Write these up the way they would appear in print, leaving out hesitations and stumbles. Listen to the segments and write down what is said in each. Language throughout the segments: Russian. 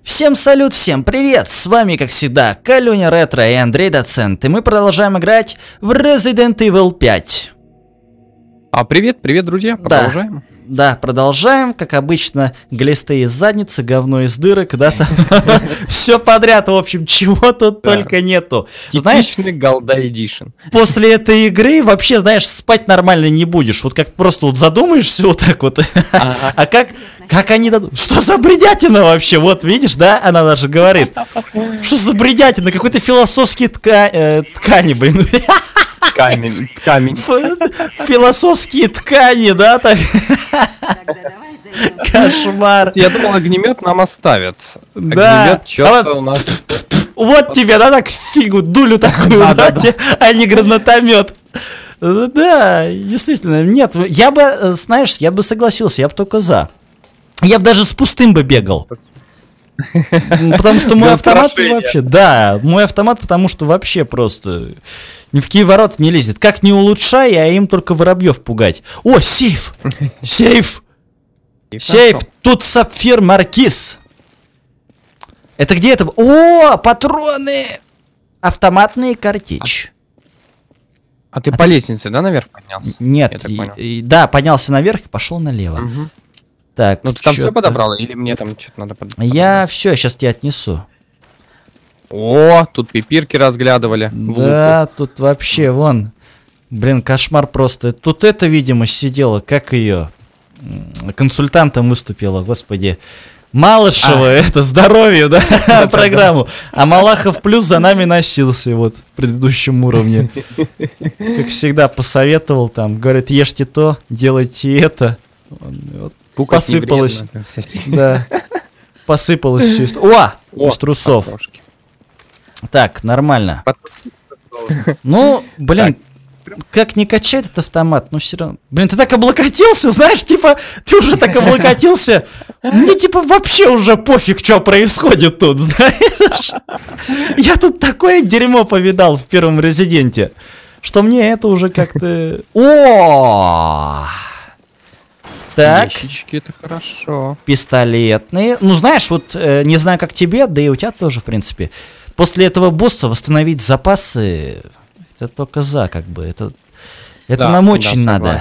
Всем салют, всем привет! С вами, как всегда, Калюня Ретро и Андрей Доцент, и мы продолжаем играть в Resident Evil 5. Привет, друзья, продолжаем. Да, продолжаем, как обычно, глисты из задницы, говно из дырок, да, там все подряд, в общем, чего тут только нету. Типичный Голда Эдишн. После этой игры вообще, знаешь, спать нормально не будешь, вот как просто вот задумаешься вот так вот, а как они дадут, что за бредятина вообще, вот видишь, да, она даже говорит, что за бредятина, какой-то философский ткани, блин. Камень. Философские ткани, да, так? Кошмар. Я думал, огнемет нам оставят. Да. Огнемет что-то у нас. Вот тебе, да, так фигу, дулю такую, а не гранатомет. Да, действительно, нет, я бы, знаешь, я бы согласился, я бы только за. Я бы даже с пустым бы бегал. Потому что мой автомат вообще, да, мой автомат, потому что вообще просто ни в какие ворота не лезет. Как не улучшай, а им только воробьев пугать. О, сейф! Сейф! Сейф! Тут сапфир маркиз. Это где это? О, патроны! Автоматные картечь. А ты по лестнице, да, наверх поднялся? Нет, да, поднялся наверх и пошел налево. Так, ну ты там все подобрал, или мне там что-то надо подобрать? Я все, сейчас тебя отнесу. О, тут пипирки разглядывали. Да, тут вообще, вон, блин, кошмар просто. Тут это, видимо, сидела, как ее, консультантом выступила, господи. Малышева, это здоровье, да, программу. А Малахов плюс за нами носился, вот, в предыдущем уровне. Как всегда, посоветовал там, говорит, ешьте то, делайте это. Вот. Посыпалось. Да. Посыпалось все. О! Из трусов. Так, нормально. Ну, блин, как не качает этот автомат, но все равно. Блин, ты так облокотился, знаешь, типа, ты уже так облокотился. Мне типа вообще уже пофиг, что происходит тут, знаешь. Я тут такое дерьмо повидал в первом Резиденте, что мне это уже как-то. О! Так. Ящички, это хорошо. Пистолетные. Ну, знаешь, вот, не знаю, как тебе, да и у тебя тоже, в принципе. После этого босса восстановить запасы, это только за, как бы. Это да, нам очень надо.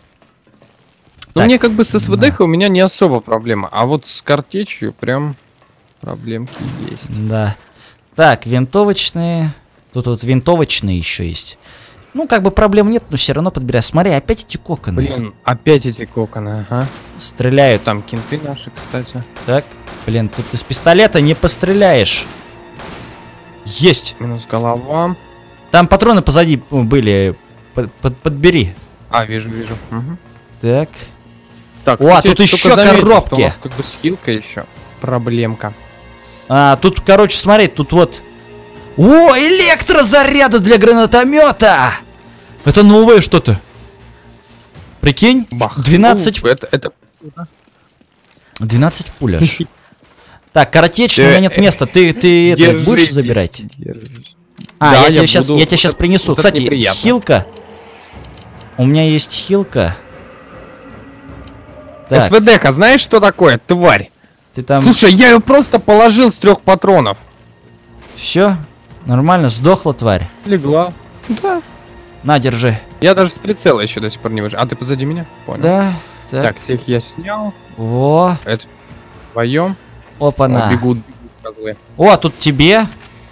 Ну, мне как бы с СВД у меня не особо проблема. А вот с картечью прям проблемки есть. Да. Так, винтовочные. Тут вот винтовочные еще есть. Ну, как бы проблем нет, но все равно подбирай. Смотри, опять эти коконы. Блин, опять эти коконы, ага. Стреляют. Там кенты наши, кстати. Так, блин, тут из пистолета не постреляешь. Есть. Минус голова. Там патроны позади были. Подбери. А, вижу. Угу. Так. Так. О, тут еще коробки. У нас как бы с хилкой еще проблемка. А, тут, короче, смотри, тут вот. О, электрозаряды для гранатомета! Это новое что-то. Прикинь? Бах. 12... Это... 12 пуляш. Так, коротечный, у меня нет места. Ты это будешь забирать? А, да, я тебя сейчас принесу. Кстати, хилка. У меня есть хилка. СВД-ха, знаешь, что такое, тварь? Ты там... Слушай, я ее просто положил с 3 патронов. Все? Нормально, сдохла тварь. Легла. Да. На, держи. Я даже с прицела еще до сих пор не выжил. А ты позади меня? Понял. Да. Так, всех я снял. Во. Это вдвоем. Опа-на. Бегут козлы. О, тут тебе.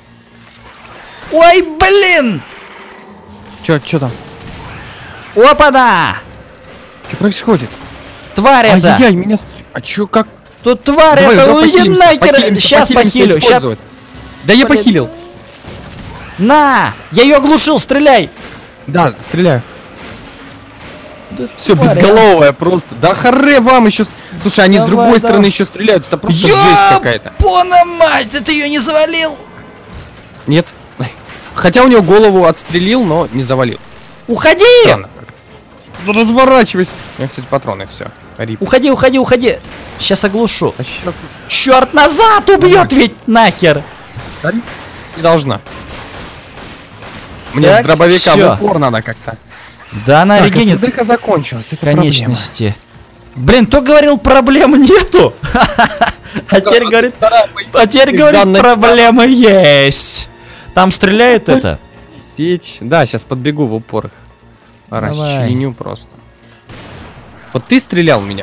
Ой, блин! Чё там? Опа-на! Что происходит? Тварь это! Ай-яй, меня... А чё, как? Тут тварь это, уйди нахер! Сейчас похилю, сейчас... Да я похилил. На! Я ее оглушил, стреляй! Да, стреляю. Да все, безголовая просто. Да харе вам еще. Слушай, они с другой стороны еще стреляют. Это просто жесть какая-то. Пона мать, ты ее не завалил? Нет. Хотя у него голову отстрелил, но не завалил. Уходи! Странно. Разворачивайся. У меня, кстати, патроны, все. Уходи. Сейчас оглушу. А сейчас... Черт, назад убьет ведь нахер. Не должна. Мне с дробовика в упор надо как-то. Да, она регенит. закончилась. Конечности. Блин, кто говорил, проблем нету? А теперь говорит, проблема есть. Там стреляют это? Сечь. Да, сейчас подбегу в упор их. Расчленю просто. Вот ты стрелял в меня.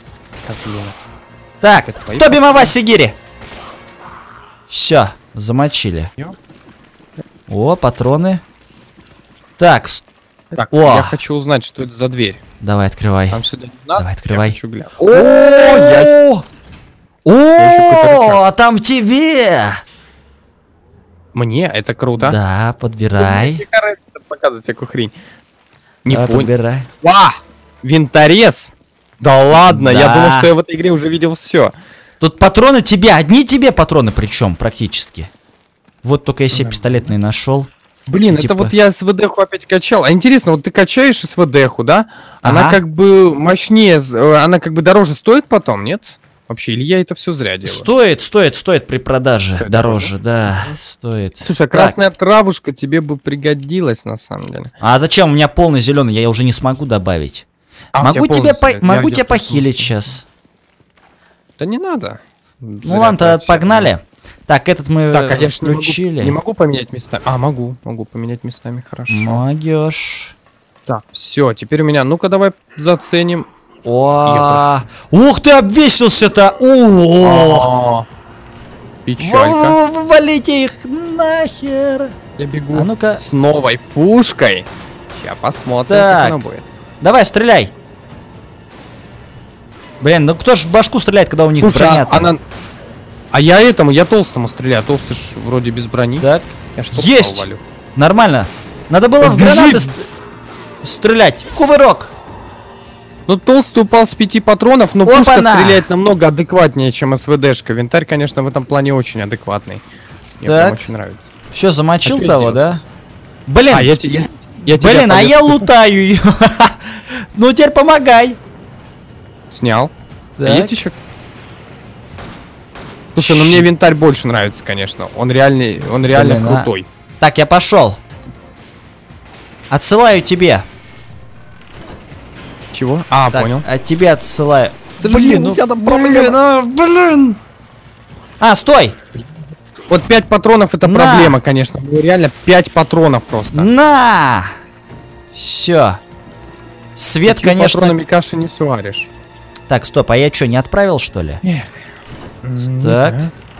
Так, Тоби Маваси Гири. Все, замочили. О, патроны. Так, так, я хочу узнать, что это за дверь. Давай, открывай. Там сюда не надо? Давай, открывай. О, а там тебе! Мне? Это круто. Да, подбирай. Показывать всякую хрень. Не понял. Подбирай. Винторез? Да ладно, я думал, что я в этой игре уже видел все. Тут патроны тебе, одни тебе патроны причем, практически. Вот только я себе пистолетный нашел. Блин, это вот я СВД-ху опять качал. А интересно, вот ты качаешь СВД-ху, да? Она как бы мощнее, она как бы дороже стоит потом, нет? Вообще, или я это все зря делаю? Стоит при продаже. Стоит дороже, да, стоит. Слушай, красная травушка тебе бы пригодилась на самом деле. А зачем? У меня полный зеленый, я уже не смогу добавить. Могу тебя похилить сейчас. Да не надо. Ну ладно, погнали. Так, этот мы включили. Не могу поменять местами. А, могу поменять местами, хорошо. Могешь. Так, все, теперь у меня. Ну-ка, давай заценим. О, ух ты, обвесился-то! О, печалька. Валите их нахер! Я бегу. А ну-ка. С новой пушкой. Сейчас посмотрим, как она будет. Давай, стреляй. Блин, ну кто ж в башку стреляет, когда у них броня-то? А я толстому стреляю. Толстый ж вроде без брони. Так. Есть! Нормально. Надо было в гранаты стрелять. Кувырок. Ну, толстый упал с 5 патронов, но пушка стреляет намного адекватнее, чем СВДшка. Винтарь, конечно, в этом плане очень адекватный. Мне прям очень нравится. Все, замочил того, да? Блин, блин, а я лутаю ее. Ну, теперь помогай. Снял. Есть еще? Слушай, ну мне винтарь больше нравится, конечно. Он реально крутой. Так, я пошел. Отсылаю тебе. Чего? А, так, понял. А тебе отсылаю. Блин, у тебя там проблема. Блин. А, стой! Вот 5 патронов это проблема, конечно. Реально 5 патронов просто. На! Все. Свет, конечно. Патронами каши не сваришь. Так, стоп, а я что, не отправил, что ли? Так.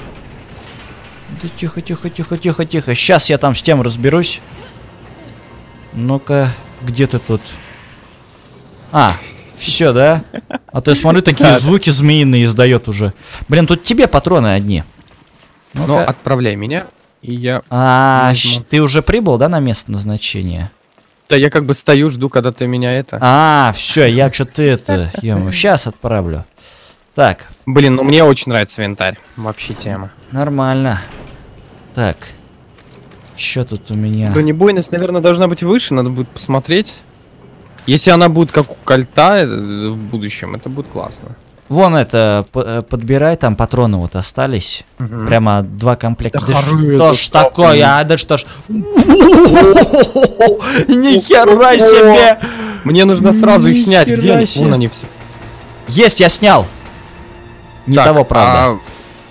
Да тихо. Сейчас я там с тем разберусь. Ну-ка, где ты тут? А, все, да? А то я смотрю, такие звуки змеиные издает уже. Блин, тут тебе патроны одни. Ну, отправляй меня, и я... ты уже прибыл, да, на место назначения? Да, я как бы стою, жду, когда ты меня это... все, я что-то это... Сейчас отправлю. Так. Блин, ну мне очень нравится винтарь. Вообще тема. Нормально. Так. Что тут у меня? Бронебойность, наверное, должна быть выше, надо будет посмотреть. Если она будет как у кольта в будущем, это будет классно. Вон это, подбирай, там патроны вот остались. Прямо 2 комплекта. Да что ж такое, да что ж... Нихера себе! Мне нужно сразу их снять, где они? Вон они все. Есть, я снял. Не того, правда.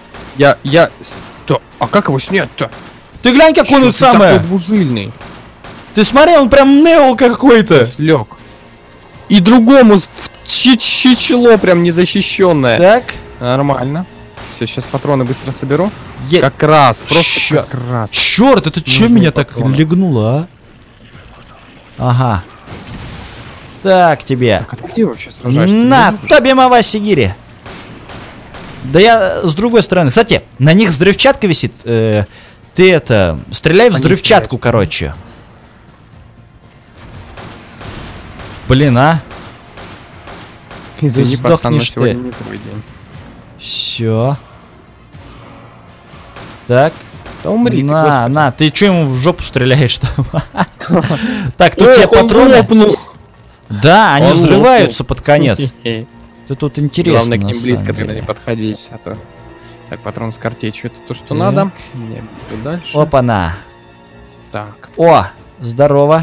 А как его снять-то? Ты глянь, как он самый двужильный. Ты смотри, он прям Нео какой-то. Слег. И другому в чечело прям незащищенное. Так. Нормально. Все, сейчас патроны быстро соберу. Как раз, просто как раз. Черт, это че меня так легнуло, а? Ага. Так тебе. Так, а ты вообще сражаешься? На, Тоби Маваси Гири. Да я с другой стороны. Кстати, на них взрывчатка висит. Ты это... Стреляй в взрывчатку, короче. Блин, а? Извини, пацан, на сегодня не твой день. Все. Так. Да умри, на, ты что ему в жопу стреляешь там? Так, тут тебе патроны. Да, они взрываются под конец. Ты тут интересно. Главное к ним близко тогда не подходить, а то... Так, патрон с картечью, это то, что надо. Мне дальше. Опа-на. Так. О, здорово.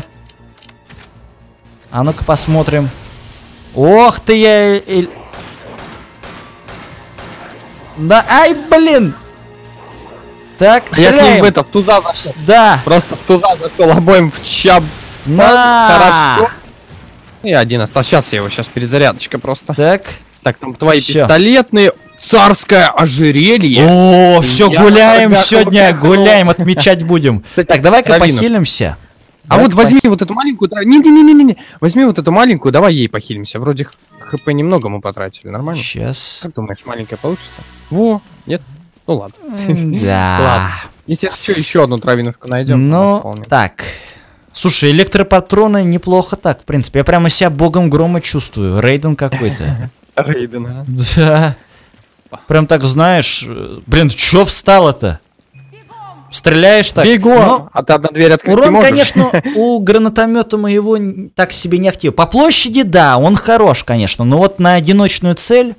А ну-ка посмотрим. Ох ты, я... Да, ай, блин! Так, Я к ним стреляем. в туза зашел. Да. Просто в туза зашел обоим в чап. На. Хорошо. И один остался. Сейчас я его, сейчас перезарядочка просто. Так. Так, там твои Всё. пистолетные. Царское ожерелье. О, все, Я гуляем готов. сегодня, гуляем, отмечать будем. Кстати, Так, давай-ка травинушка. похилимся. А вот возьми вот эту маленькую. Не-не-не-не-не. Возьми вот эту маленькую, давай ей похилимся. Вроде хп немного мы потратили, нормально? Сейчас. Как думаешь, маленькая получится? Во, нет? Ну ладно. Да. Ладно. Если что, еще одну травинушку найдем. Ну, так. Слушай, электропатроны неплохо так, в принципе. Я прямо себя богом грома чувствую. Рейден какой-то. Рейден, а? Да. Прям так, знаешь, блин, чё встало-то? Стреляешь так? Бегом! Ну, А ты одна дверь открыть не урон, можешь? конечно, у гранатомета моего так себе не актив. По площади, да, он хорош, конечно, но вот на одиночную цель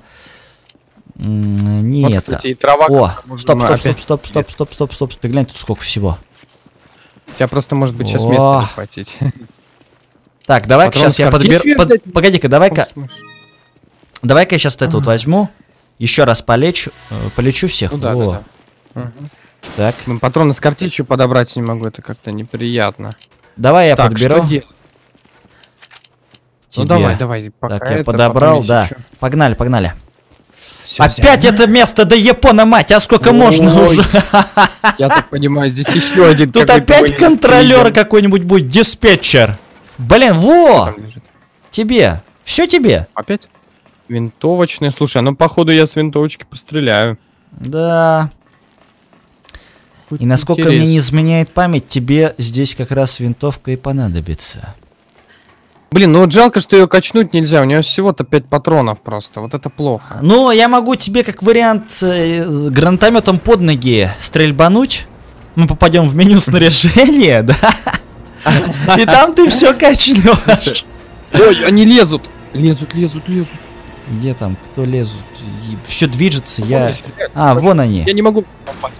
не Вот, это. кстати, и трава. О, как-то стоп, можно стоп, опять- стоп, стоп, стоп, стоп, стоп, стоп. Ты глянь, тут сколько всего. У тебя просто может быть сейчас О. места не хватить. Так, давай-ка Патрон сейчас я с подберу. картечью взять? Погоди-ка, давай-ка я сейчас вот это вот возьму. Еще раз полечу всех. Ну да, Во. да, да. Мгм. Так, Ну, патроны с картечью подобрать не могу, это как-то неприятно. давай я Так, подберу. что делать? Ну тебе. давай, пока Так, я это, подобрал, потом да. есть ещё. Погнали, погнали. Всё, Опять взял. это место, да Япона, мать, а сколько можно Ой, уже? Я так понимаю, здесь еще один. Тут какой-то опять военный контролер лидер. какой-нибудь будет, диспетчер. Блин, во! Там лежит. Тебе. Все тебе. Опять? Винтовочные. Слушай, ну походу я с винтовочки постреляю. Да. И насколько мне не изменяет память, тебе здесь как раз винтовка и понадобится. Блин, ну вот жалко, что ее качнуть нельзя. У нее всего-то 5 патронов просто. Вот это плохо. Ну, я могу тебе как вариант гранатометом под ноги стрельбануть. Мы попадем в меню снаряжения, да? И там ты все качнешь. Ой, они лезут. Лезут. Где там? Кто лезут? Все движется, Вон я... они стреляют. А, вон они. Я не могу попасть.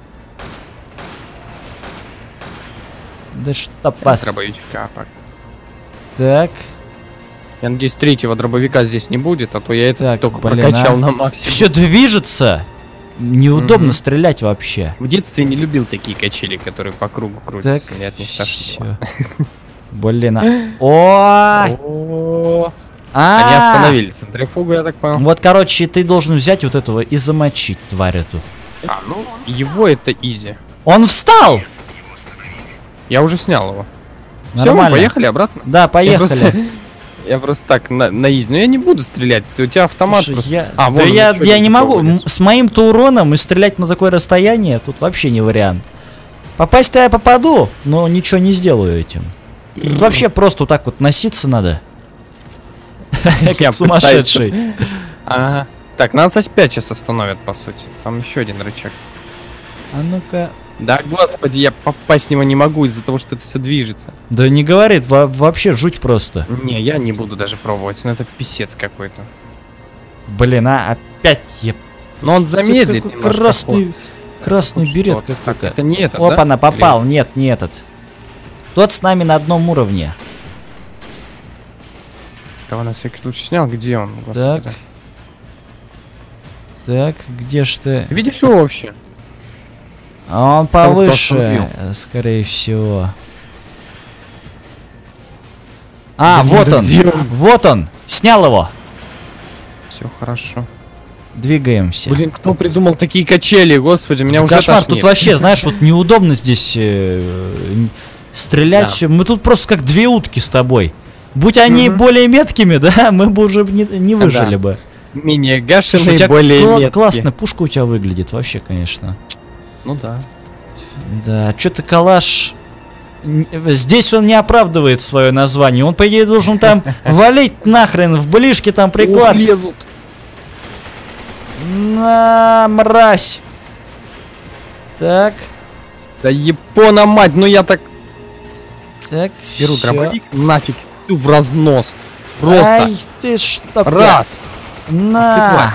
Да чтоб вас. Дробовичка. Так, Я надеюсь, третьего дробовика здесь не будет, а то я это Так, только блин, прокачал а. на максимум. все движется. Неудобно Мгм. стрелять вообще. В детстве не любил такие качели, которые по кругу Так, крутятся. Мне от них тошнило. всё. Блин, О! О, А! Они остановили центрифугу, я так понял. Вот, короче, ты должен взять вот этого и замочить, тварь эту. А, ну, его это изи. Он встал! Я уже снял его. Все, мы Нормально. поехали обратно? Да, поехали. Я просто так на изи. Но я не буду стрелять. У тебя автомат Слушай, просто. я... А, да вон он я еще не один могу. вылез. С моим-то уроном и стрелять на такое расстояние тут вообще не вариант. Попасть-то я попаду, но ничего не сделаю этим. Тут вообще просто вот так вот носиться надо. Я Как сумасшедший. Ага. Так, нас опять сейчас остановят, по сути. Там еще один рычаг. А ну-ка. Да, господи, я попасть в него не могу из-за того, что это все движется. Да не говорит, вообще жуть просто. Не, я не буду даже пробовать, но это писец какой-то. Блин, а опять я... Но он замедлит Какой немножко красный, ход. красный Ну берет что, так, какой-то. это не этот, Опа, да? на попал. Нет, не этот. Тот с нами на одном уровне. Этого на всякий случай снял. Где он? Так. Господи. Так, где ж ты? Видишь его вообще? А он Там кто повыше, остановил. скорее всего. А, Да вот ну он. где он? Вот он. Снял его. Все хорошо. Двигаемся. Блин, кто придумал такие качели? Господи, меня уже Кошмар, тошнит. тут вообще, знаешь, вот неудобно здесь стрелять. Да. Всё. Мы тут просто как две утки с тобой. Будь они Мгм. более меткими, да, мы бы уже не выжили бы. Менее Слушай, у гашеные, тебя более меткие. классная пушка у тебя выглядит, вообще, конечно. Ну да. Да, что-то калаш... Здесь он не оправдывает свое название. Он, по идее, должен там валить нахрен в ближке там приклад. Ух, лезут. На, мразь. Так, Да Япона, мать, ну я так так, беру всё. дробовик, нафиг, иду в разнос. Просто Ай, ты что? раз, На.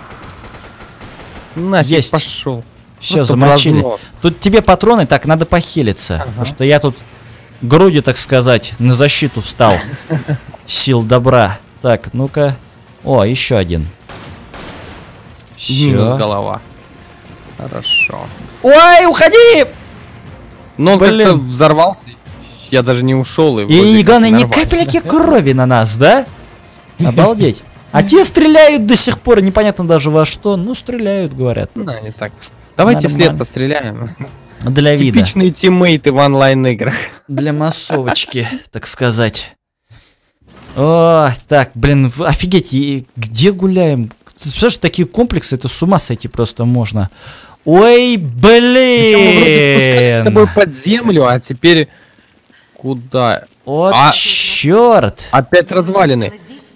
нафиг Есть. пошел. Все, замочили. Тут тебе патроны, так, надо похилиться. Потому что я тут груди, так сказать, на защиту встал. Сил добра. Так, ну-ка. О, еще один. Минус Все. голова. Хорошо. Ой, уходи! Но он Блин. как-то взорвался. Я даже не ушел. И главное, ни капельки крови на нас, да? Обалдеть. А те стреляют до сих пор, непонятно даже во что. Ну, стреляют, говорят. Да, не так. Давайте Нормально. вслед постреляем. Для вида. Типичные тиммейты в онлайн-играх. Для массовочки, так сказать. О, так, блин, офигеть, и где гуляем? Ты представляешь, такие комплексы, это с ума сойти просто можно. Ой, Причем мы вроде спускались с тобой блин! под землю, а теперь куда? О, А- черт! Опять развалины.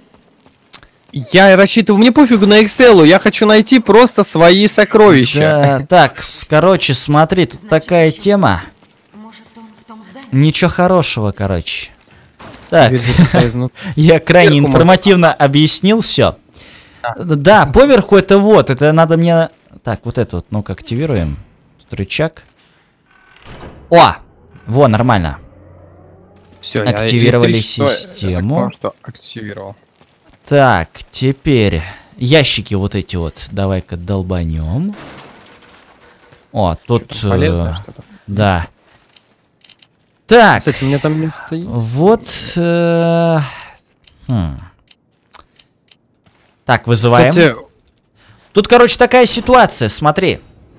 Я рассчитываю, мне пофигу на Excel, я хочу найти просто свои сокровища. Да, так, короче, смотри, тут такая тема. Может, он в том здании? Ничего хорошего, короче. Так, Дверь заперта изнутри. я крайне Сверху информативно объяснил все. Да, поверху это вот, это надо мне... Так, вот это вот, ну-ка, активируем. Тут рычаг. О! Во, нормально. Все, Активировали систему. Что активировал. Так, теперь ящики вот эти вот. Давай-ка долбанем. О, тут... Полезно что-то. Да. Так. Кстати, у меня там место есть. Вот. Так, вызываем. Кстати, Тут, короче, такая ситуация, смотри.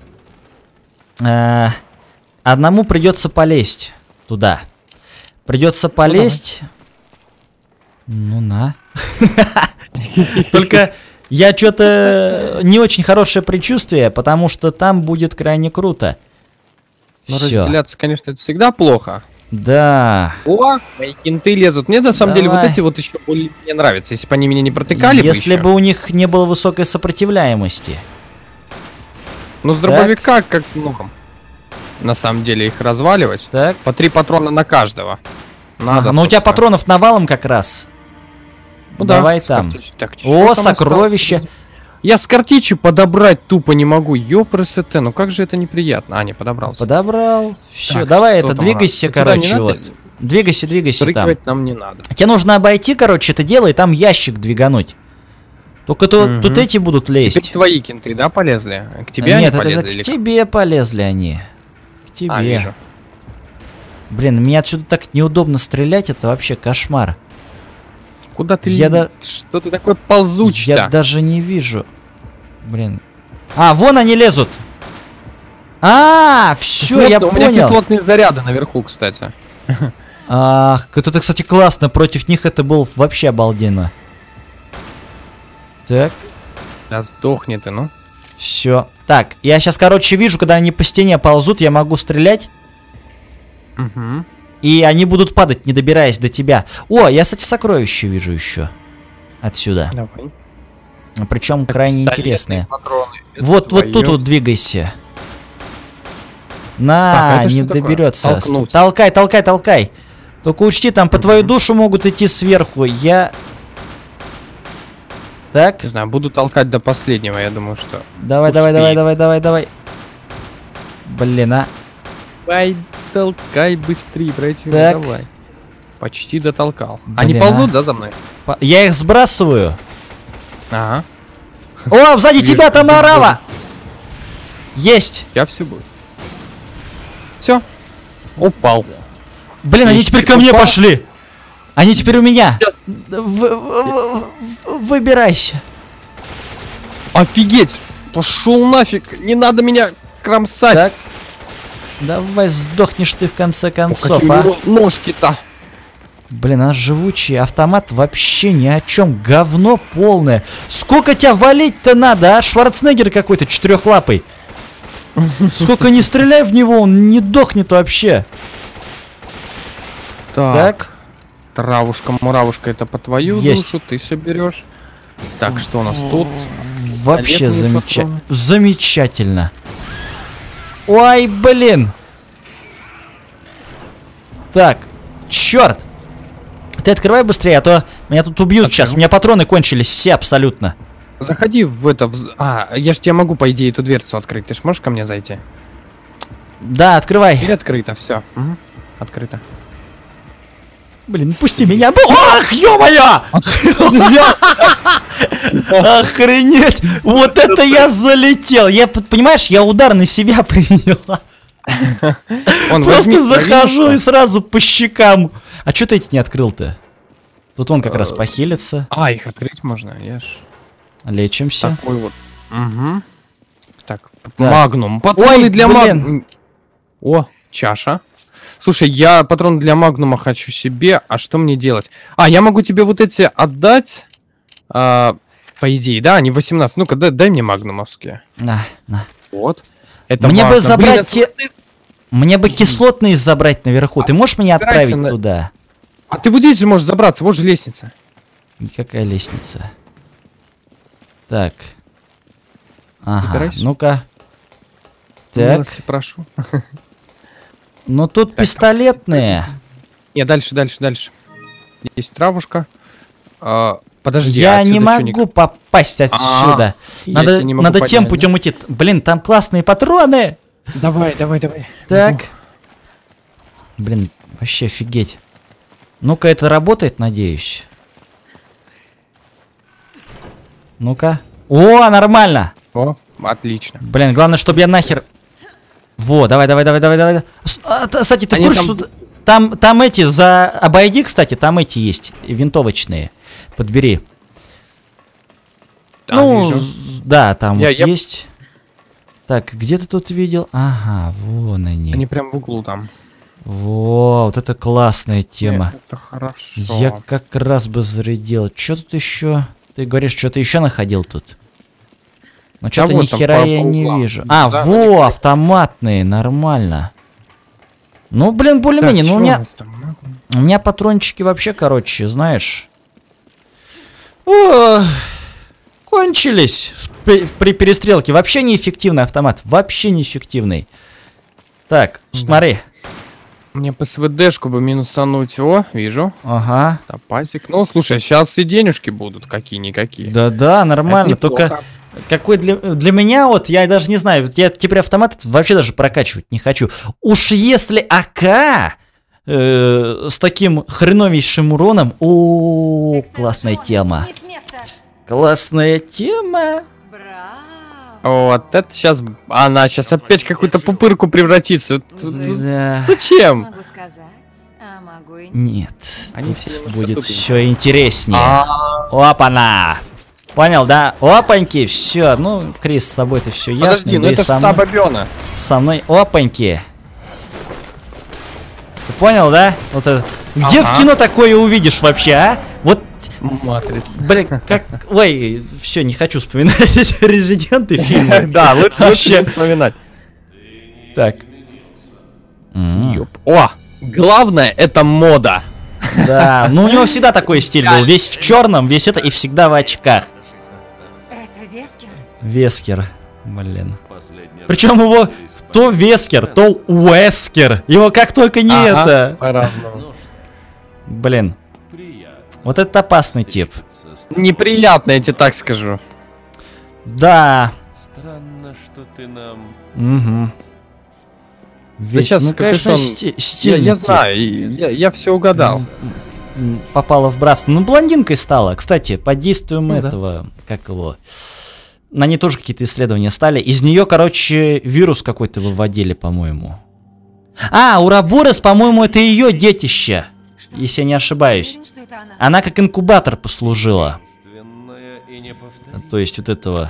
Одному придется полезть туда. Придется полезть. Ну на. Только я что-то не очень хорошее предчувствие, потому что там будет крайне круто. ну, Всё. разделяться, конечно, это всегда плохо. Да. О, мои кенты лезут. Мне на самом деле вот Давай. эти вот еще более мне нравятся. Если бы они меня не протыкали Если бы бы у них не было высокой сопротивляемости. Но с дробовика как много. На самом деле их разваливать. Так. По 3 патрона на каждого. Надо, Но у тебя собственно. патронов навалом как раз. Ну да, Давай с там. картечью. Так, чё О, там сокровище. осталось? Я с картечью подобрать тупо не могу. Ёпрст, ну как же это неприятно. А, не подобрался. Подобрал. Все, Так, давай что это, там у нас? двигайся, Вот сюда не короче, надо? вот. Двигайся, двигайся там. Прыгать нам не надо. Тебе нужно обойти, короче, это дело, и там ящик двигануть. Только Мгм. тут эти будут Теперь лезть. твои кенты, да, полезли? К тебе Нет, они это полезли? к или тебе полезли они. К тебе. как? А, вижу. Блин, мне отсюда так неудобно стрелять, это вообще кошмар. Куда ты? Я Что ты такой ползучий-то? Я даже не вижу. Блин. А, вон они лезут. А, все, я У меня понял. кислотные заряды наверху, кстати. Ах, это, кстати, классно. Против них это было вообще обалденно. Так, Да сдохни ты, ну. все. Так, я сейчас, короче, вижу, когда они по стене ползут, я могу стрелять. Угу. И они будут падать, не добираясь до тебя. О, я, кстати, сокровища вижу еще. Отсюда. Давай. Причем крайне интересные. Патроны. Это Вот тут твоё. вот двигайся. Так, На, а это не что такое? доберется. Толкнуть. Толкай, толкай, толкай. Только учти, там по твою душу могут идти сверху. Я... Так, Не знаю, буду толкать до последнего, я думаю, что... давай, давай, давай, успеет. давай, давай, давай. Блин, а. Давай, толкай быстрее, братья, Так. давай. Почти дотолкал. Они Блин, ползут, а. да, за мной? Я их сбрасываю. Ага. О, сзади Вижу, тебя там вижу, орава! Есть. Я все будет. Все. Упал. Блин, они Есть. теперь ко мне Опа. пошли. Они теперь у меня. Сейчас. Выбирайся. Офигеть! Пошел нафиг! Не надо меня кромсать! Так. Давай сдохнешь ты в конце О, концов, какие у а. него ножки-то! Блин, а живучий автомат вообще ни о чем. Говно полное. Сколько тебя валить-то надо, а? Шварценеггер какой-то четырехлапый. Сколько не стреляй в него, он не дохнет вообще. Так. Травушка-муравушка, это по твою Есть. душу, ты соберешь. Так, что у нас тут? Вообще Пистолетные патроны. замечательно. Ой, блин. Так, черт. Ты открывай быстрее, а то меня тут убьют Открыл. сейчас. У меня патроны кончились все абсолютно. Заходи в это... А, я ж тебе могу, по идее, эту дверцу открыть. Ты ж можешь ко мне зайти? Да, открывай. Или открыто, все. Открыто. Блин, пусти меня. Ах, ё-моё! Охренеть! Вот это я залетел! Я, понимаешь, я удар на себя принял. Просто захожу и сразу по щекам. А что ты эти не открыл-то? Тут он как раз похилится. А, их открыть можно, я ж... Лечимся. Такой вот. Угу. Так, магнум. Патроны для магнума. О, чаша. Слушай, я патрон для магнума хочу себе, а что мне делать? А, я могу тебе вот эти отдать, по идее, да, они 18. Ну-ка, дай мне магнумовские. На. Вот. Это мне магнум. бы забрать те... Мне бы кислотные забрать наверху. Ты можешь меня отправить туда? А ты вот здесь же можешь забраться, вот же лестница. Какая лестница? Так. Ага, ну-ка. Так. Прошу. Ну тут пистолетные. Не, дальше. Есть травушка. Подожди. Я не могу попасть отсюда. Надо тем путем уйти. Блин, там классные патроны. Давай. Так. Блин, вообще офигеть. Ну-ка, это работает, надеюсь. Ну-ка. О, нормально. О, отлично. Блин, главное, чтобы я нахер... Во, давай. Кстати, ты в курсе, что там эти, обойди, кстати, там эти есть, винтовочные. Подбери. Ну, да, там вот есть. Так, где ты тут видел? Ага, вон они. Они прям в углу там. Во, вот это классная тема. Это хорошо. Я как раз бы зарядил. Что тут еще? Ты говоришь, что-то еще находил тут? Ну что-то ни хера я не вижу. А, да, во, автоматные, нормально. Ну, блин, более-менее. Ну, у меня патрончики вообще, короче, знаешь. О, кончились при перестрелке. Вообще неэффективный автомат. Вообще неэффективный. Так, смотри. Мне по СВДшку бы минусануть. О, вижу. Ага. Топазик. Ну, слушай, сейчас и денежки будут какие-никакие. Да, нормально. Только какой для меня, вот, я даже не знаю, я теперь автомат вообще даже прокачивать не хочу. Уж если АК с таким хреновейшим уроном. О, классная тема. Классная тема. Вот это сейчас... Она сейчас опять какую-то пупырку превратится. Да. Зачем? Могу сказать, а могу и нет. Они все будет все интереснее. Опа-на! Понял, да? Опаньки, все. Ну, Крис, с собой-то все ясно. Подожди, ну это штаба Бёна. Со мной, опаньки. Ты понял, да? Вот это. Где в кино такое увидишь вообще, а? Вот. Матрица. Блин, как... Ой, все, не хочу вспоминать эти резиденты фильмы. Да, лучше не вспоминать. Так. О, главное, это мода. Да, ну у него всегда такой стиль был. Весь в черном, весь это и всегда в очках. Это Вескер? Вескер, блин. Причем его то Вескер, то Уэскер. Его как только не это. По-разному. Блин. Вот это опасный тип. Неприятно, я тебе так скажу. Да. Странно, что ты нам... Угу. Да сейчас, ну, конечно, стильный я знаю, я все угадал. Попала в братство. Ну, блондинкой стала. Кстати, под действием этого, как его... На ней тоже какие-то исследования стали. Из нее, короче, вирус какой-то выводили, по-моему. А, Ураборос, по-моему, это ее детище. Если я не ошибаюсь. Она как инкубатор послужила. То есть вот этого.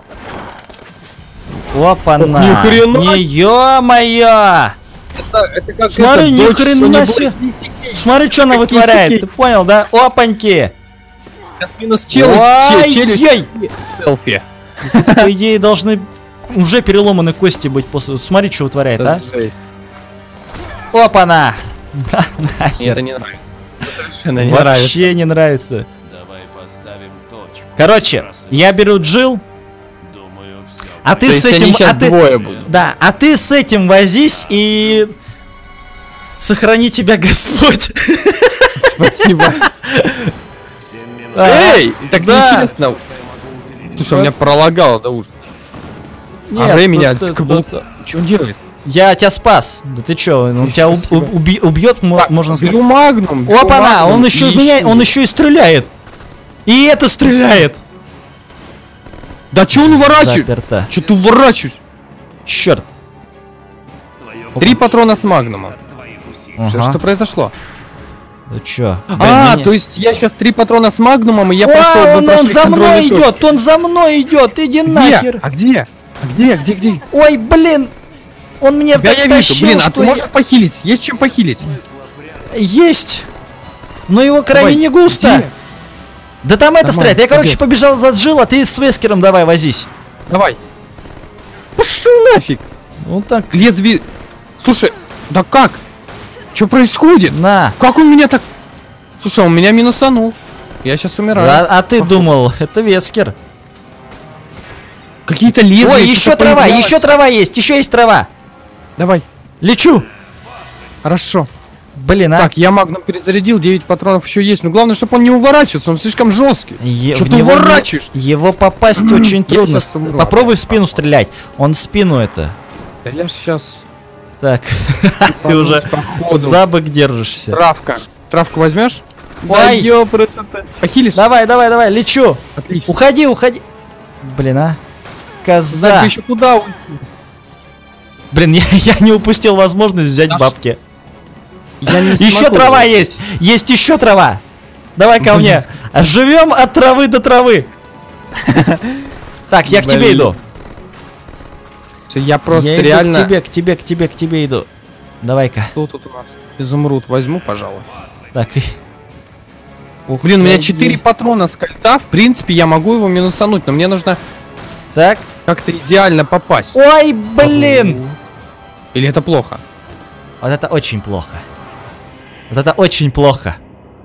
Опа-на! Не ё-моё! Смотри, ни хрена себе! Смотри, что она вытворяет, ты понял, да? Опаньки! Минус челюсть. Селфи. По идее, должны уже переломаны кости быть после... Смотри, что вытворяет, а? Опа-на! Мне это не нравится. Совершенно не вообще не нравится. Давай поставим точку. Короче, я беру Джилл. А ты с этим... Да, а ты с этим возись и... Сохрани тебя Господь. Спасибо. Эй, так неинтересно. Слушай, у меня пролагало до ужаса. А Рэй меня... Что он делает? Я тебя спас. Да ты чё, он тебя убьет, можно сказать. Беру магнум. Опа-на, он еще из меня, он еще и стреляет. И это стреляет. Да че он уворачивает? Заперто. Че ты уворачиваешь? Черт. 3 патрона с магнумом. Ага. Что произошло? Ну чё? То есть я сейчас 3 патрона с магнумом, и я прошел. Он за мной идет! Он за мной идет! Иди нахер! А где? Где? Ой, блин! Он меня Я вижу, втащил, блин, а что ты можешь похилить? Есть чем похилить? Есть! Но его крайне Давай, не густо! где? Да там это Нормально, стреляет! Я, короче, где? побежал за Джилл, а ты с Вескером давай возись. Давай. Пошел нафиг. Вот так. Лезвие. Слушай, да как? Что происходит? На. Как он меня так... Слушай, он меня минусанул. Я сейчас умираю. А ты думал, это Вескер. Какие-то лезвия. Ой, еще трава, еще трава есть, еще есть трава. Давай. Лечу. Хорошо. Блин, а. Так, я магнум перезарядил, 9 патронов еще есть. Но главное, чтобы он не уворачивался, он слишком жесткий. Что ты уворачиваешь? Его попасть очень трудно. сейчас умру Попробуй опять. в спину стрелять. Он в спину это. Да я сейчас... Так, ты уже за бок держишься. Травку возьмешь? Ой. ёпрст. Похилишь? Давай, лечу. Отлично. Уходи. Блин, а. Коза. Ты еще куда уйти? Блин, я не упустил возможность взять бабки. Я не Еще смогу. трава есть! Есть еще трава! Давай ко мне! Живем от травы до травы! Так, я к тебе иду. Я просто Я иду реально... к тебе иду. Давай-ка. Что тут у нас? Изумруд возьму, пожалуй. Так. Блин, у меня 4 патрона с кольта. В принципе, я могу его минусануть, но мне нужно Так. как-то идеально попасть. Ой, блин! Или это плохо? Вот это очень плохо. Вот это очень плохо.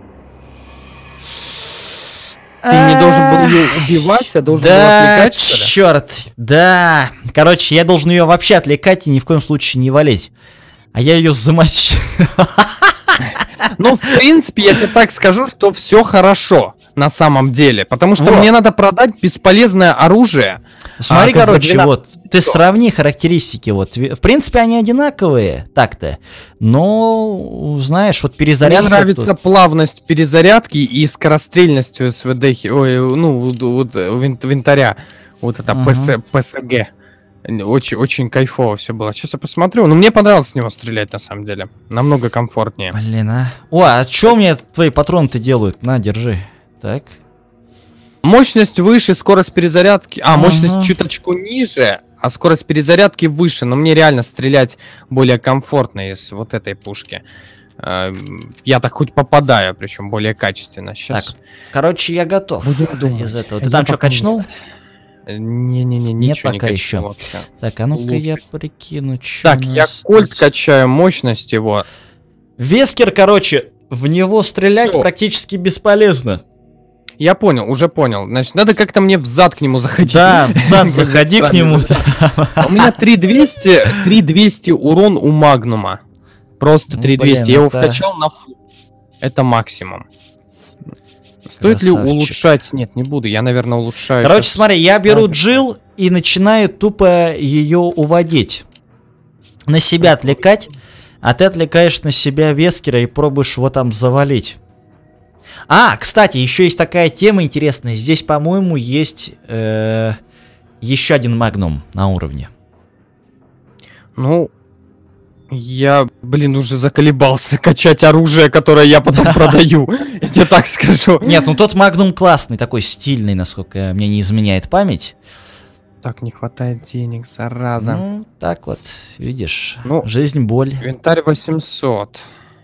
Ты не должен был ее убивать, а должен был отвлекать, что ли? Черт, да. Короче, я должен ее вообще отвлекать и ни в коем случае не валить. А я ее замочил. Ну, в принципе, я тебе так скажу, что все хорошо на самом деле. Потому что мне надо продать бесполезное оружие. Смотри, короче, вот, ты сравни характеристики, вот, в принципе, они одинаковые, так-то, но, знаешь, вот перезарядка... Мне нравится плавность перезарядки и скорострельность СВД, вот винтаря, вот это ПСГ. Очень кайфово все было. Сейчас я посмотрю. Ну, мне понравилось с него стрелять, на самом деле. Намного комфортнее. Блин, а. О, а что мне твои патроны-то делают? На, держи. Так. Мощность выше, скорость перезарядки... мощность чуточку ниже, а скорость перезарядки выше. Но мне реально стрелять более комфортно из вот этой пушки. Я так хоть попадаю, причем более качественно. Сейчас. Так, короче, я готов из этого. Ты Я там что, потом- качнул? Не-не-не, ничего не пока качаю. еще. Так, а ну-ка я прикину, чё Так, у я нас кольт тут? качаю, мощность его. Вескер, короче, в него стрелять Всё. практически бесполезно. Я понял, уже понял. Значит, надо как-то мне взад к нему заходить. Да, взад заходи к нему. У меня 3200 урон у магнума. Просто Ну, 3200. блин, Я его это- вкачал на фул. Это максимум. Стоит ли Красавчик. улучшать? Нет, не буду. Я, наверное, улучшаю. Короче, щас. смотри, я беру Джилл и начинаю тупо ее уводить. На себя отвлекать, а ты отвлекаешь на себя Вескера и пробуешь его там завалить. Кстати, еще есть такая тема интересная. Здесь, по-моему, есть еще один магнум на уровне. Ну, я, уже заколебался качать оружие, которое я потом продаю. Я тебе так скажу. Нет, ну тот магнум классный, такой стильный, насколько мне не изменяет память. Так, не хватает денег, зараза. Ну, так вот, видишь, Ну, жизнь, боль. Инвентарь 800.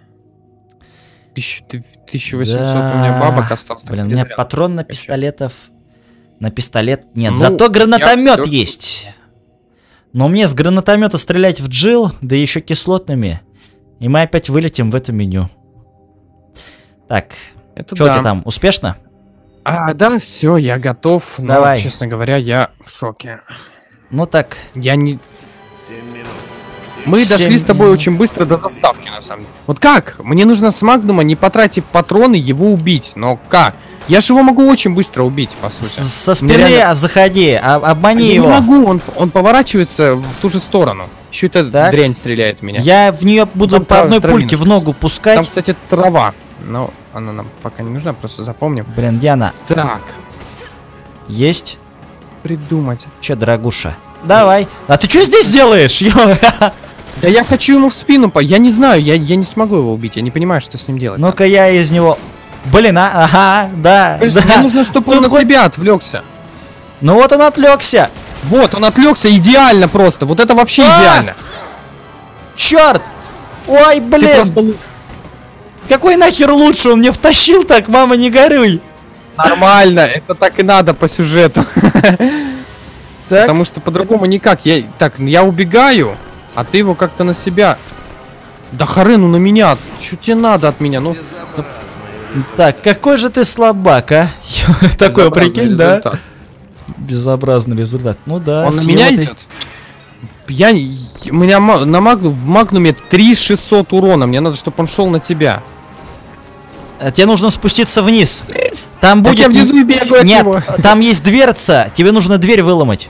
1800 Да. у меня бабок осталось. так Блин, у меня перезарядка патрон на качаю. пистолетов. На пистолет нет. Ну, Зато гранатомет я всё- есть. Но мне с гранатомета стрелять в Джилл, да еще кислотными. И мы опять вылетим в это меню. Так, Это что да. ты там, успешно? Да, все, я готов. Но, Давай. честно говоря, я в шоке. Ну так, Я не... 7 минут. Мы 7 дошли с тобой минут. очень быстро до заставки, на самом деле. Вот как? Мне нужно с магнума, не потратив патроны, его убить. Но как? Я же его могу очень быстро убить, по сути. со Мне спины реально- заходи, обмани Я его. не могу, он поворачивается в ту же сторону. Еще эта Так. дрянь стреляет в меня. Я в нее буду Там по одной травиночка. пульке в ногу пускать. Там, кстати, трава. Но она нам пока не нужна, просто запомним. Блин, Диана, Так. есть? придумать? Че, дорогуша? Давай. А ты что здесь делаешь? Да я хочу ему в спину я не знаю, я не смогу его убить, я не понимаю, что с ним делать. Ну-ка я из него... Блин, ага, да, Мне нужно, чтобы он на тебя отвлекся. Ну вот он отвлекся. Вот, он отвлекся идеально просто. Вот это вообще идеально. Черт! Ой, блин! Какой нахер лучше? Он мне втащил так, мама, не горюй. Нормально, это так и надо по сюжету. Потому что по-другому никак. Я убегаю, а ты его как-то на себя. Да Харену на меня. Что тебе надо от меня? Ну. Так, какой же ты слабак, а? Такой, прикинь, да? Безобразный результат. Ну да. Он на меня идет. У меня в Магнуме 3600 урона. Мне надо, чтобы он шел на тебя. Тебе нужно спуститься вниз. Там будет... Я внизу и бегаю от Нет, него. там есть дверца. Тебе нужно дверь выломать.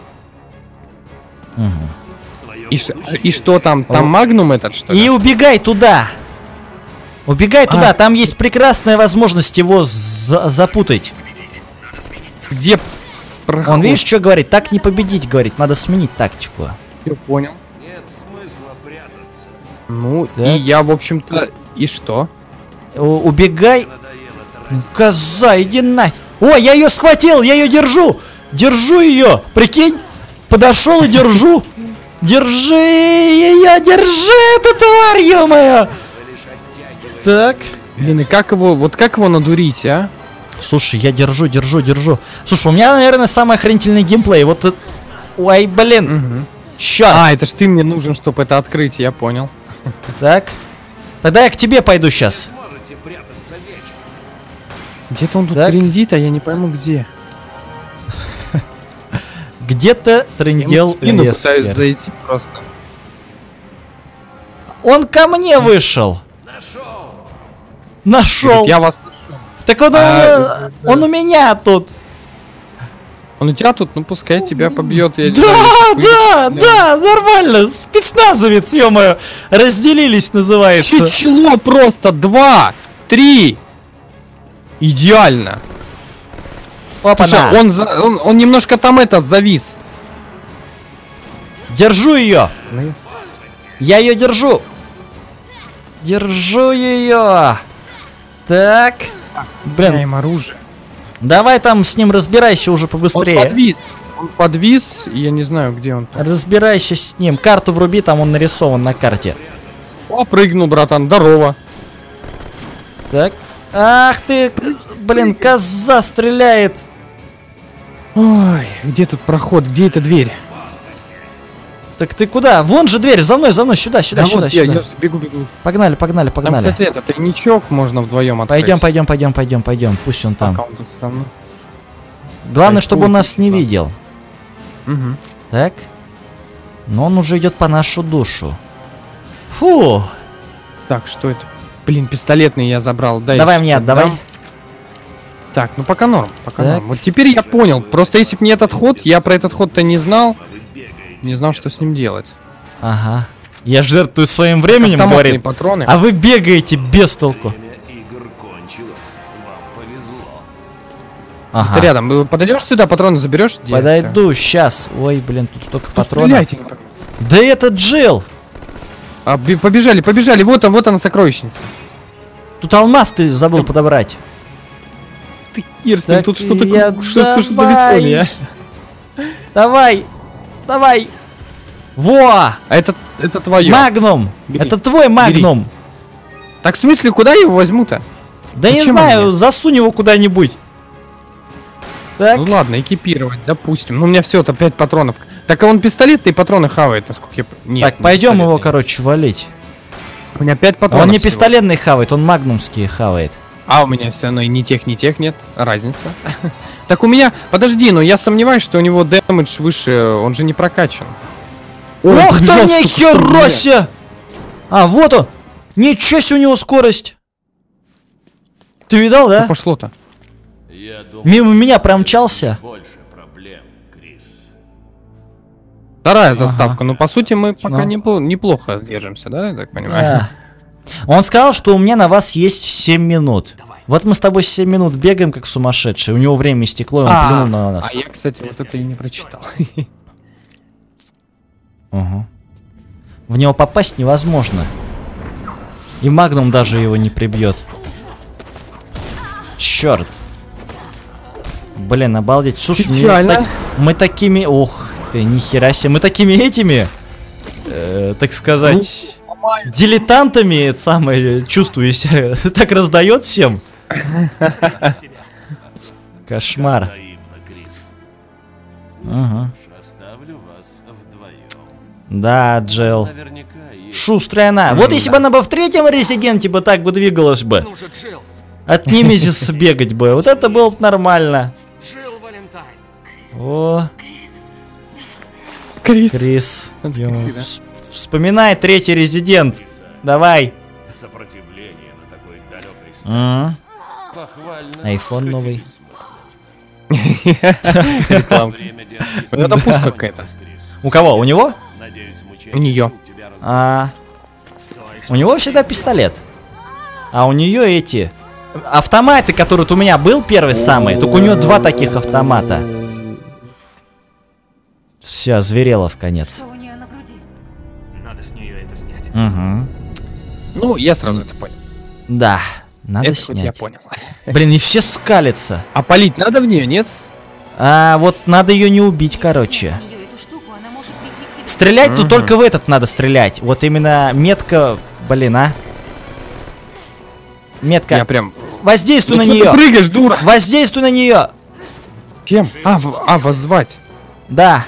И что там? Там Магнум этот, что ли? И убегай туда. Убегай туда. Там есть прекрасная возможность его запутать. Где проход? Он, видишь, что говорит? Так не победить, говорит. Надо сменить тактику. Я понял. Нет смысла прятаться. Ну, так. и я, в общем-то... И что? Убегай. Коза, иди на... О, я ее схватил, я ее держу. Держу ее. Прикинь? Подошел и держу. Держи ее, держи эту тварь, ё-моё. Так. Блин, и как его... Вот как его надурить, а? Слушай, я держу. Слушай, у меня, наверное, самый охренительный геймплей. Вот это... Ой, блин. Угу. Чёрт. А, это ж ты мне нужен, чтобы это открыть, я понял. Так. Тогда я к тебе пойду сейчас. Можете прятаться вечно. Где-то он тут Так. трендит, а я не пойму где. Где-то Я ему в трындел спину пытаюсь Вескер. зайти просто. Он ко мне вышел. Нашел. Я вас нашел. Так он у меня тут. Он у тебя тут, ну пускай тебя побьет. Да, нормально. Спецназовец, ё-моё. Разделились, называется. Число просто 2, 3. Идеально. Слушай, он немножко там завис. Держу ее. Я ее держу. Держу ее. Так. Блин. Им оружие. Давай там с ним разбирайся уже побыстрее. Он подвис, и я не знаю, где он. Разбирайся с ним. Карту вруби, там он нарисован на карте. О, прыгнул, братан, здорово. Так. Ах ты, блин, коза стреляет. Ой, где тут проход, где эта дверь? Так ты куда? Вон же дверь, за мной, сюда, Да сюда. вот я бегу. Погнали. Там, кстати, это тройничок можно вдвоем открыть. Пойдем. Пусть он там. Пока он тут всё равно. Главное, чтобы он нас не класс. видел. Угу. Так. Но он уже идет по нашу душу. Фу. Так, что это? Блин, пистолетный я забрал. Давай мне, давай. Так, ну пока норм, Так. норм. Вот теперь я понял. Просто если бы не этот ход, я про этот ход-то не знал. Не знал, что с ним делать. Ага. Я жертвую своим временем, Автоматные говорит. патроны. А вы бегаете без толку. Время игр кончилось. Вам повезло. Ага. Ты рядом. Подойдешь сюда, патроны заберешь? Подойду, сейчас. Ой, блин, тут столько патронов. Стреляйте. Да это Джилл. Побежали. Вот она сокровищница. Тут алмаз ты забыл подобрать. Ты хер с ним, Так тут что-то давай. весомее. Давай. Во! А это твое. Магнум! Бери. Это твой магнум! Так в смысле, куда я его возьму-то? Да не Зачем знаю, он мне? засунь его куда-нибудь. Так. Ну ладно, экипировать, допустим. Ну у меня всего-то 5 патронов. Так а он пистолетные патроны хавает, насколько я... Нет, Так, не пойдем его, пистолетные. короче, валить. У меня 5 патронов Он не всего. пистолетный хавает, он магнумские хавает. А у меня все равно и ни тех нет. Разница. Так у меня... Подожди, но я сомневаюсь, что у него дэмэдж выше. Он же не прокачан. Ой, Ох ты, побежал, сука, нихера себе! А, вот он! Ничего себе у него скорость! Ты видал, Что да? пошло-то? Я думаю, Мимо меня промчался. больше проблем, Крис. Вторая заставка. Ну, по сути, мы пока Ну. неплохо держимся, да, я так понимаю? Да. Он сказал, что у меня на вас есть 7 минут. Давай. Вот мы с тобой 7 минут бегаем, как сумасшедшие. У него время истекло, и он плюнул на нас. А я, кстати, вот это и не прочитал. Угу. В него попасть невозможно. И Магнум даже его не прибьет. Черт. Блин, обалдеть. Слушай, мы такими... Ух ты, нихера себе. Мы такими этими, так сказать, дилетантами, это самое, чувствую себя. Так раздает всем. Кошмар. Ага. Оставлю вас вдвоем. Да, Джел. Наверняка есть. Шустрая она. Вот если бы она бы в третьем резиденте бы так бы двигалась бы. Ну же, Джилл. От Немезиса бегать бы. Вот это было бы нормально. Джилл Валентайн. О, Крис. Крис. Вот Ё, как всегда. Вспоминай третий резидент. Давай. Сопротивление на такой далекой М, Похвально. Айфон хоть и новый. бессмысленно. Рекламка. Время держит. Вот это пушка какая-то. Крис. У кого? У него? Надеюсь, мучение У неё. тебя раз- А, Стой, у него всегда пистолет. А у нее эти автоматы, который у меня был первый самый, только у нее 2 таких автомата. Все, озверела в конец. Что у нее на груди? Надо с нее это снять. Угу. Ну, я сразу это понял. Да, надо Это хоть я снять. понял. Блин, и все скалятся. А палить надо в нее, нет? А вот надо ее не убить, короче. Если снять с неё эту штуку, она может прийти к себе. Стрелять тут Мгм. только в этот надо стрелять. Вот именно метка, блин, а. Метка. Я прям... Воздействуй на Ну, что ты нее. прыгаешь, дура! Воздействуй на нее. Чем? Воззвать. Да.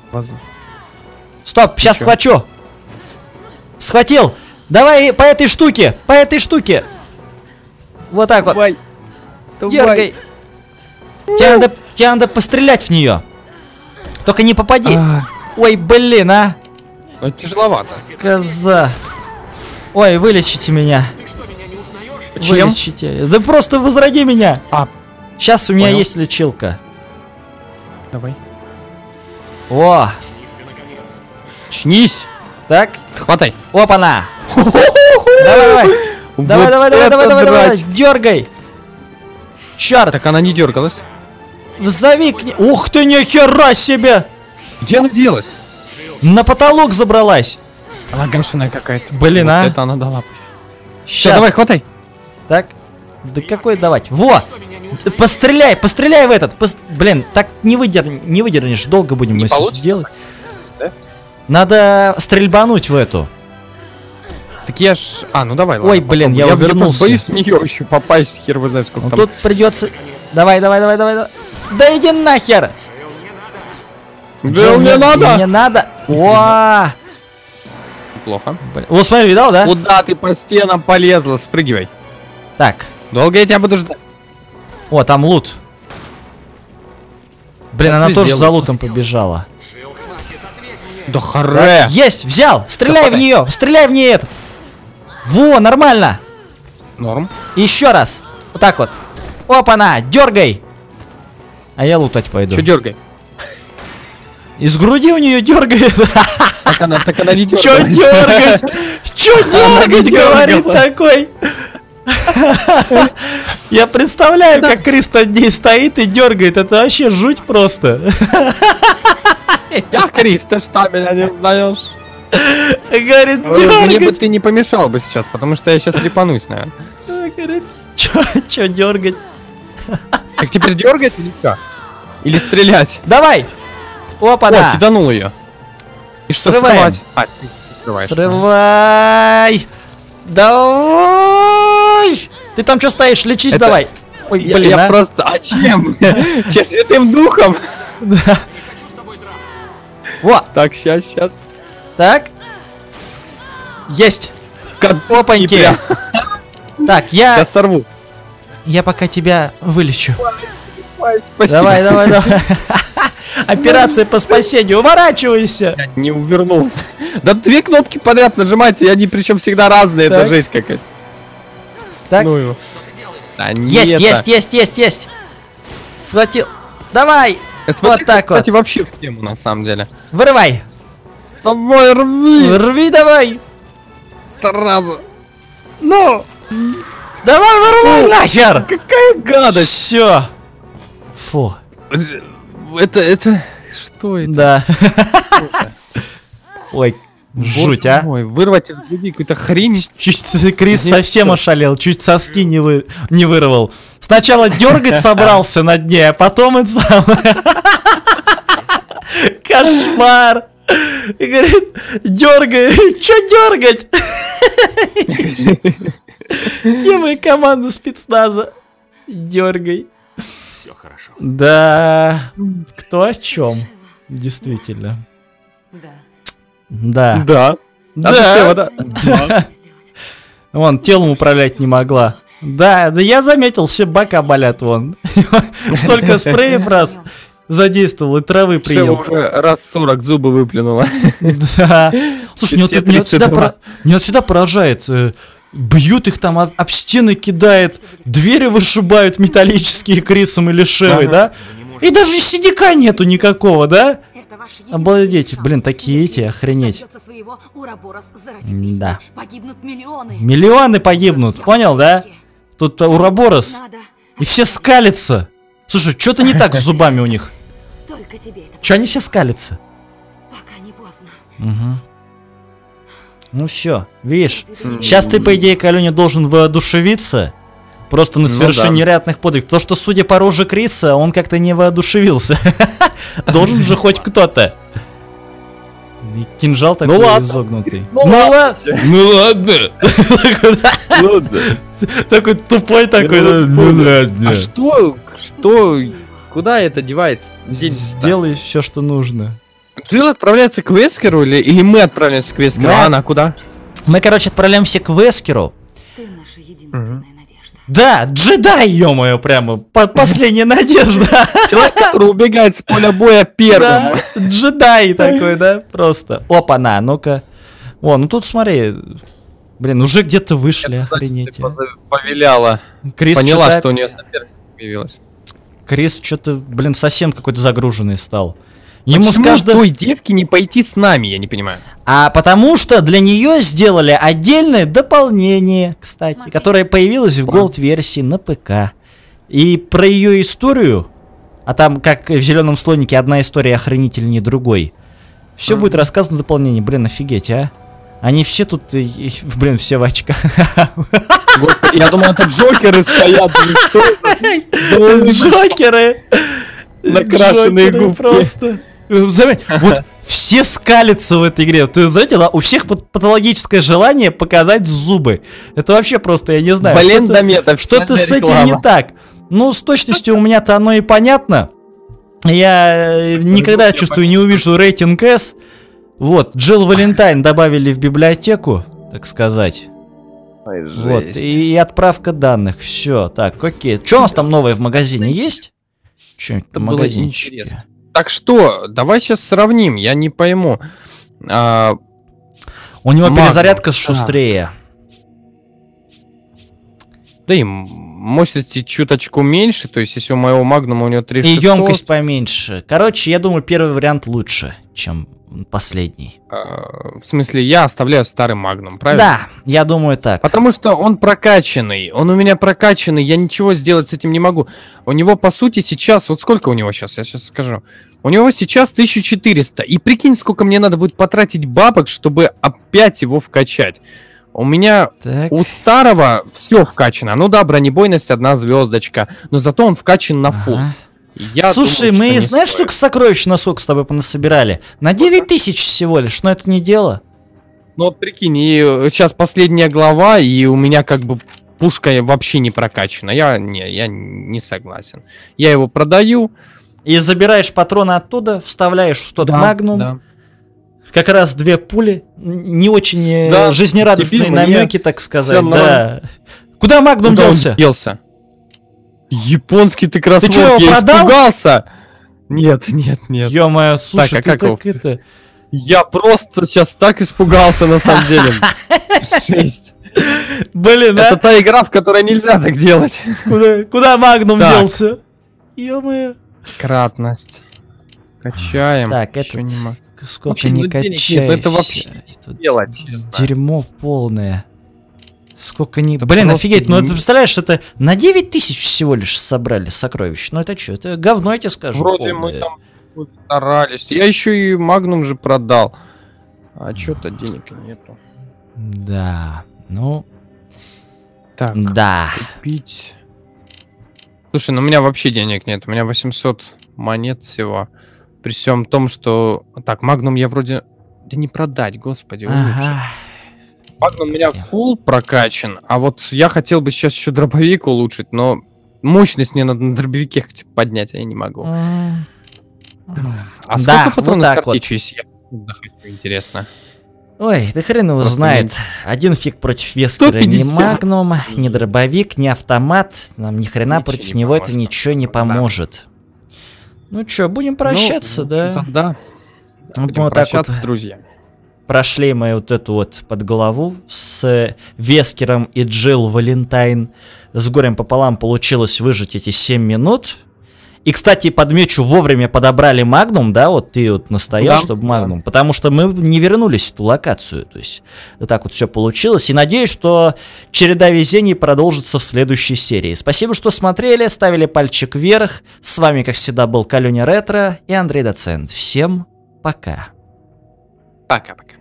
Стоп, сейчас чё? схвачу. Схватил. Давай по этой штуке. По этой штуке. Вот так вот. Давай. Дергай. Тебе надо пострелять в нее. Только не попади. Ой, блин, а. Ну, это тяжеловато. Коза. Ой, вылечите меня. Чем? Вылечите. Да просто возроди меня. А, Сейчас у меня понял. есть лечилка. давай. О, Чнись. так. Хватай. Опа-на. Давай, Вот давай, это давай. драч. Дергай. Черт. Так она не дергалась. Зови к ней. Ух ты, нихера себе. Где она делась? На потолок забралась. Она гашеная какая-то. Блин, Вот а. это она дала. Все, Сейчас. давай, хватай. Так. Да какой давать? Во! Постреляй в этот. Блин, так не выдернешь. Долго будем Не мы получится? делать. Да? Надо стрельбануть в эту. Так я ж... ну давай, ладно. Ой, блин, попробуй. я просто увернулся. боюсь в нее еще попасть, хер вы знаете, сколько Ну там. тут придется. Давай. Да иди нахер! Джилл, не надо! Не надо! О! Плохо. Блин. Вот смотри, видал, да? Куда ты по стенам полезла? Спрыгивай. Так. Долго я тебя буду ждать? О, там лут. Блин, Как она ты тоже за сделал? лутом побежала. Да Так, харе! есть! Взял! Стреляй в Давай. нее! Стреляй в нее этот! Во, нормально! Норм. Еще раз! Вот так вот. Опа-на! Дергай! А я лутать пойду. Че дергай? Из груди у нее дергает. Так она не дергает. Че дергать? Че Она не дергать, говорит дергалась. такой. Я представляю, как Крис над ней стоит и дергает. Это вообще жуть просто. Я, Крис, ты что, меня не узнаешь? Говорит, Мне бы дергать. ты не помешал бы сейчас, потому что я сейчас слепанусь, наверное. Говорит, че дергать? Так теперь дергать или что? Или стрелять? Давай! О, Опа-на! киданул ее. И что, Срываем. срывать? А, ты срываешь. Срывай! Давай! Ты там что стоишь? Лечись Это- давай! Ой, Я, блин, я а? просто... А чем? Че, святым духом? Да. Во! Так, сейчас. Так. Есть! Опаньки! Так, Сейчас сорву. я пока тебя вылечу. Ой, спасибо. Давай. Операция по спасению. Уворачивайся! Я не увернулся. Да 2 кнопки подряд нажимайте, и они причем всегда разные, Так. это жесть какая-то. Так. Ну его. Да Есть, нет, есть. Схватил. Давай! Смотри, Вот так кстати, вот. вообще в тему, на самом деле. Вырывай! Давай, рви! Рви давай! Сразу. Ну! Давай вырывай нахер! Какая гадость! Все. Фу. Это... Что это? Да. Ой, жуть, а. Ой, вырвать из груди какую-то хрень. Чуть Крис Нет, совсем что? ошалел, чуть соски не вырвал. Сначала дергать собрался на дне, а потом это самое. Кошмар. И говорит, дергай. Че дергать? И моя команда спецназа. Дергай. Все хорошо. Да. Кто о чем? Действительно. Да. Да. Да. Да. Да. Сделать. Вон, телом управлять не могла. Да, да я заметил, все бока болят вон. Столько спреев раз задействовал и травы Шева приел. уже раз 40 зубы выплюнула. Да. Слушай, меня Все вот всегда 32. меня вот всегда поражает. Бьют их там, об стены кидает, двери вышибают металлические Крисом или Шевой, Ага. да? И даже синяка нету никакого, да? Это ваш Обалдеть, единственный шанс. блин, такие эти, Если охренеть. коснется своего, Ураборос заразит Да. Погибнут миллионы. Миллионы погибнут, понял, да? Тут Ураборос, Надо. и все скалятся. Слушай, что-то не так с зубами у них. Только тебе это. Че они все скалятся? Пока не поздно. Угу. Ну все, видишь, Разве ты не сейчас видишь? ты, по идее, Калюня, должен воодушевиться. Просто на Ну совершение да. невероятных подвигов. Потому что, судя по роже Криса, он как-то не воодушевился. Должен же хоть кто-то. И кинжал такой ладно. изогнутый. Ну ладно. Ну ладно. Такой тупой такой. Ну ладно. А что? Куда это девается? Сделай все, что нужно. Джилл отправляется к Вескеру или мы отправляемся к Вескеру? Мы- А она куда? Мы, короче, отправляемся к Вескеру. Ты наша единственная надежда. Да, джедай, ё-моё, прямо. Последняя надежда. Человек, который убегает с поля боя первым. Да, джедай такой, да, просто. Опа-на, ну-ка. О, ну тут смотри. Блин, уже где-то вышли, охренеть. Ты повеляла. Крис Поняла, что-то- что у нее соперник появилась. Крис что-то, блин, совсем какой-то загруженный стал. Ему с Почему каждым... той девке не пойти с нами, я не понимаю. А потому что для нее сделали отдельное дополнение, кстати, Смотри. которое появилось в Gold-версии на ПК. И про ее историю, а там, как в «Зеленом слонике», одна история охренительнее другой, все будет рассказано в дополнении. Блин, офигеть, а? Они все тут, блин, все в очках. Господи, я думал, это Джокеры стоят. блин, что это? Джокеры! Накрашенные Джокеры губки. просто. Заметь, вот все скалятся в этой игре. Ты знаете, у всех патологическое желание показать зубы. Это вообще просто, я не знаю. Блин, что-то- Дамета, Что-то с официальная этим не реклама. так. Ну, с точностью у меня-то оно и понятно. Я никогда, чувствую, не увижу рейтинг S. Вот, Джилл Валентайн добавили в библиотеку, так сказать. Вот, и отправка данных. Все, так, окей. Что у нас там новое в магазине есть? Что-нибудь в Это было магазинчике? интересно. Так что, давай сейчас сравним, я не пойму. А, У него Магнум. перезарядка шустрее. да и мощности чуточку меньше, то есть если у моего Магнума у него И 3600, емкость поменьше. Короче, я думаю, первый вариант лучше, чем последний. в смысле, я оставляю старый Магнум, правильно? Да, я думаю так. Потому что он прокачанный, он у меня прокачанный, я ничего сделать с этим не могу. У него, по сути, сейчас, вот сколько у него сейчас, я сейчас скажу. У него сейчас 1400, и прикинь, сколько мне надо будет потратить бабок, чтобы опять его вкачать. У меня Так. у старого все вкачано. Ну да, бронебойность 1 звездочка, но зато он вкачан на фул. Ага. Я Слушай, думаю, мы, что не знаешь, стоит. сколько сокровищ на сколько с тобой понасобирали? На 9000 всего лишь, но это не дело. Ну вот прикинь, и сейчас последняя глава, и у меня как бы пушка вообще не прокачана. Я не согласен. Я его продаю. И забираешь патроны оттуда, вставляешь в тот магнум. да. Как раз 2 пули. Не очень Да, жизнерадостные теперь мне намеки, так сказать. всё Да. Куда магнум Куда он делся? делся? Японский ты кроссворд, чё, его я продал? испугался. Нет. Ё-моё, слушай, Так, а ты как его? так это... Я просто сейчас так испугался, на самом деле. Жесть. Блин, Это а? та игра, в которой нельзя так делать. Куда магнум Так. делся? Ё-моё. Кратность. Качаем. Так, Ещё этот... не могу. Сколько Вообще, не ну, денег нет, качайся. ну это вообще Тут делать, честно. дерьмо полное. Сколько не... Это Блин, просто офигеть, ну ты не- представляешь, это на 9 тысяч всего лишь собрали сокровищ. Ну это что, это говно, я тебе скажу. Вроде мы полное. там старались. Я еще и Магнум же продал. А что-то денег нету. Да, ну, Так, да. купить. Слушай, ну у меня вообще денег нет. У меня 800 монет всего. При всем том, что... Так, Магнум я вроде... Да не продать, господи, улучшить. Ага. Магнум у меня фулл прокачан, а вот я хотел бы сейчас еще дробовик улучшить, но мощность мне надо на дробовике хоть поднять, а я не могу. А Да, сколько патронов вот с так картечью, если я захочу, интересно? Ой, да хрен его Просто знает. Один фиг против Вескера. Ни 150. Магнум, ни дробовик, ни автомат. Нам ни хрена Ничего против не него это поможет. ничего не Да. поможет. Ну чё, будем прощаться, Ну, да? Да. Ну, Будем вот так вот прощаться, друзья. прошли мы вот эту вот подглаву с Вескером и Джилл Валентайн. С горем пополам получилось выжить эти 7 минут. И, кстати, подмечу, вовремя подобрали Магнум, да, вот ты вот настоял, Да, чтобы да. Магнум, потому что мы не вернулись в ту локацию, то есть вот так вот все получилось, и надеюсь, что череда везений продолжится в следующей серии. Спасибо, что смотрели, ставили пальчик вверх, с вами, как всегда, был Калюня Ретро и Андрей Доцент. Всем пока. Пока-пока.